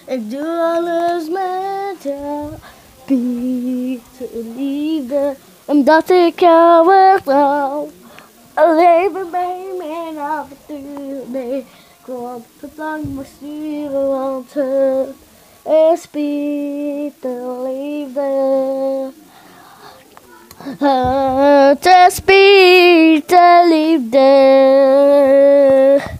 Ik doe alles met jou, Pieten, liefde, omdat ik jou vertrouw. Leven bij mijn avontuur mee, ik wil altijd lang maar sturen, want het is Pieten, liefde. Het is Pieten, liefde.